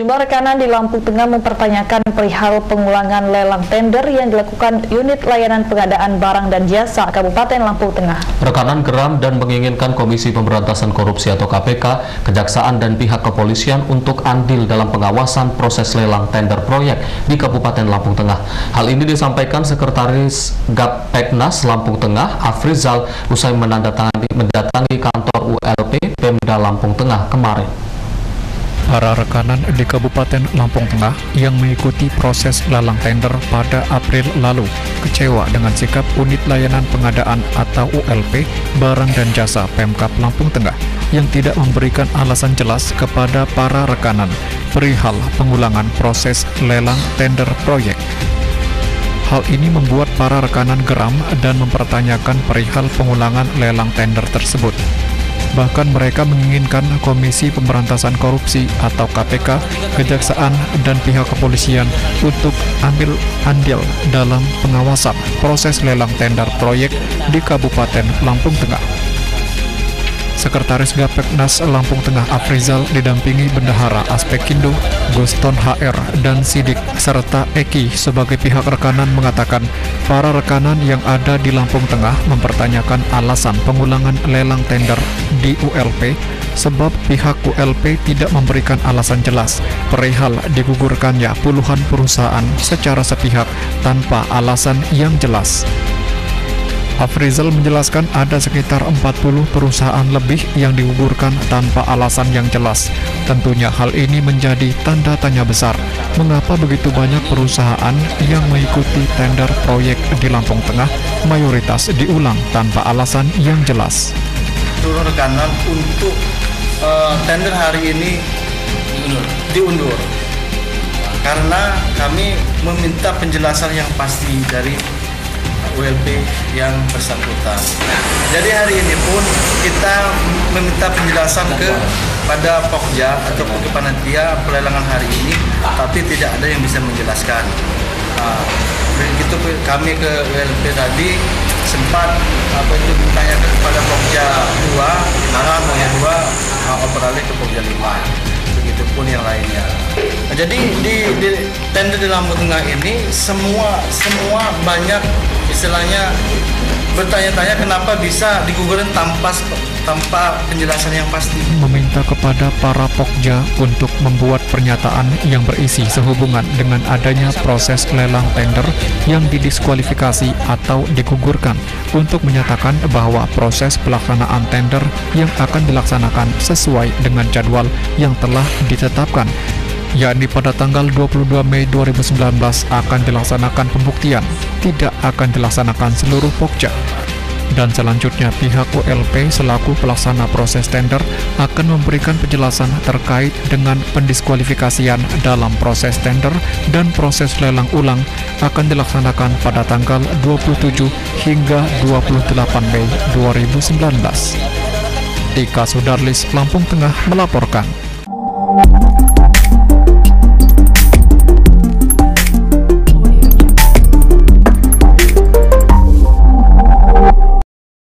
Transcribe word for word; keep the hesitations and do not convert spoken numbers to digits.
Sejumlah rekanan di Lampung Tengah mempertanyakan perihal pengulangan lelang tender yang dilakukan unit layanan pengadaan barang dan jasa Kabupaten Lampung Tengah. Rekanan geram dan menginginkan Komisi Pemberantasan Korupsi atau K P K, Kejaksaan dan pihak kepolisian untuk andil dalam pengawasan proses lelang tender proyek di Kabupaten Lampung Tengah. Hal ini disampaikan Sekretaris Gapeknas Lampung Tengah, Afrizal, usai menandatangani mendatangi kantor U L P Pemda Lampung Tengah kemarin. Para rekanan di Kabupaten Lampung Tengah yang mengikuti proses lelang tender pada April lalu kecewa dengan sikap Unit Layanan Pengadaan atau U L P Barang dan Jasa Pemkab Lampung Tengah yang tidak memberikan alasan jelas kepada para rekanan perihal pengulangan proses lelang tender proyek. Hal ini membuat para rekanan geram dan mempertanyakan perihal pengulangan lelang tender tersebut. Bahkan mereka menginginkan Komisi Pemberantasan Korupsi atau K P K, Kejaksaan, dan pihak kepolisian untuk ambil andil dalam pengawasan proses lelang tender proyek di Kabupaten Lampung Tengah. Sekretaris Gapeknas Lampung Tengah Afrizal didampingi Bendahara Aspekindo, Guston H R, dan Sidik, serta Eki sebagai pihak rekanan mengatakan para rekanan yang ada di Lampung Tengah mempertanyakan alasan pengulangan lelang tender di U L P sebab pihak U L P tidak memberikan alasan jelas perihal digugurkannya puluhan perusahaan secara sepihak tanpa alasan yang jelas. Afrizal menjelaskan ada sekitar empat puluh perusahaan lebih yang digugurkan tanpa alasan yang jelas. Tentunya hal ini menjadi tanda tanya besar. Mengapa begitu banyak perusahaan yang mengikuti tender proyek di Lampung Tengah mayoritas diulang tanpa alasan yang jelas. Seluruh rekanan untuk uh, tender hari ini diundur. diundur. Karena kami meminta penjelasan yang pasti dari U L P yang bersangkutan. Jadi hari ini pun kita meminta penjelasan ke pada Pokja ataupun ke panitia pelelangan hari ini, tapi tidak ada yang bisa menjelaskan. Nah, begitu kami ke U L P tadi sempat apa itu ditanyakan kepada Pokja dua, mana Pokja dua operasi ke Pokja lima. Begitupun yang lainnya. Nah, jadi di, di tender di Lampung Tengah ini semua semua banyak istilahnya bertanya-tanya kenapa bisa digugurin tanpa tanpa penjelasan yang pasti. Meminta kepada para Pokja untuk membuat pernyataan yang berisi sehubungan dengan adanya proses lelang tender yang didiskualifikasi atau digugurkan untuk menyatakan bahwa proses pelaksanaan tender yang akan dilaksanakan sesuai dengan jadwal yang telah ditetapkan, yakni pada tanggal dua puluh dua Mei dua ribu sembilan belas akan dilaksanakan pembuktian, tidak akan dilaksanakan seluruh Pokja. Dan selanjutnya pihak U L P selaku pelaksana proses tender akan memberikan penjelasan terkait dengan pendiskualifikasian dalam proses tender dan proses lelang ulang akan dilaksanakan pada tanggal dua puluh tujuh hingga dua puluh delapan Mei dua ribu sembilan belas. Tika Sudarlis, Lampung Tengah melaporkan.